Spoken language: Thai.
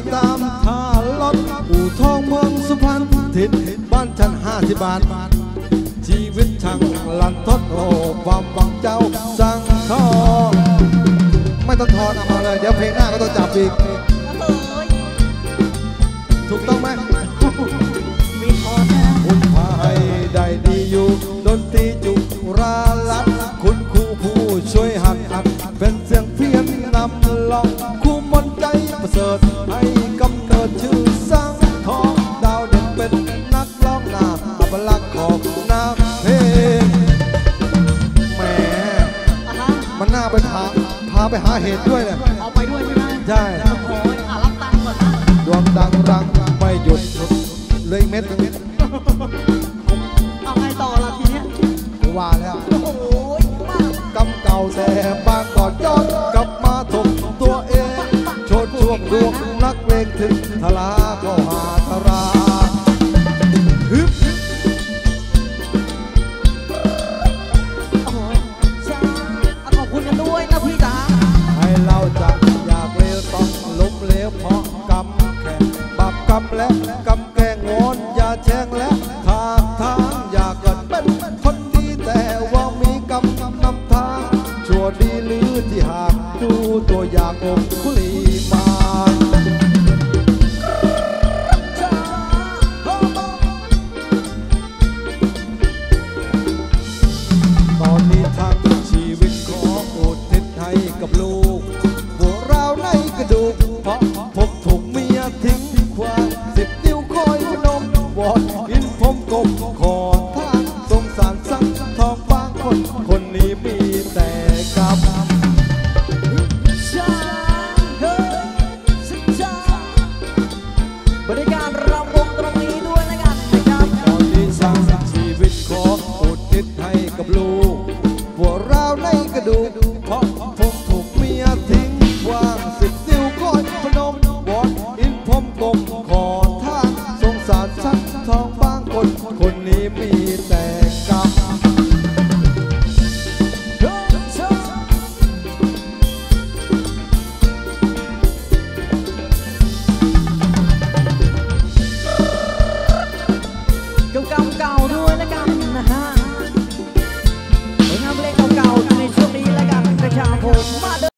ตามท่ารถอู่ทองเมืองสุพรรณถิ่นบ้านฉัน50 บาทชีวิตช่างลันทดโอ้ความหวังเจ้าสั่งทองไม่ต้องทอนเอามาเลยเดี๋ยวเพลงหน้าก็ต้องจับอีกถูกต้องไหมมีทอนนะคุณพายได้ดีอยู่ดนตรีจุราลัดคุณครูผู้ช่วยหัดเป็นเสียงเพี้ยนนำลองคู่มนใจประเสริฐให้กำเนิดชื่อสร้างทองดาวเด่นเป็นนักร้องหน้าอัปลักษณ์ของนักเพลงแหมมันน่าไปพาไปหาเหตุด้วยเนี่ยเอาไปด้วยใช่ไหมใช่โอ้ยรับตังค์ก่อนนะดวงดังรังไม่หยุดเลยเม็ดเอาไงต่อล่ะทีเนี้ยว่าแล้วโอ้ยกำเก่าแต่บางก่อนย้อนกลับมาถกตัวเองโชดช่วงดวงนักเลงถึงทลาก็หาทราฮึบโอ้ยใช่ขอบคุณกันด้วยนะพี่จ๋าให้เราจะอยากเลวต้องล้มเหลวเพราะกรรมแค่บาปกรรมและกรรม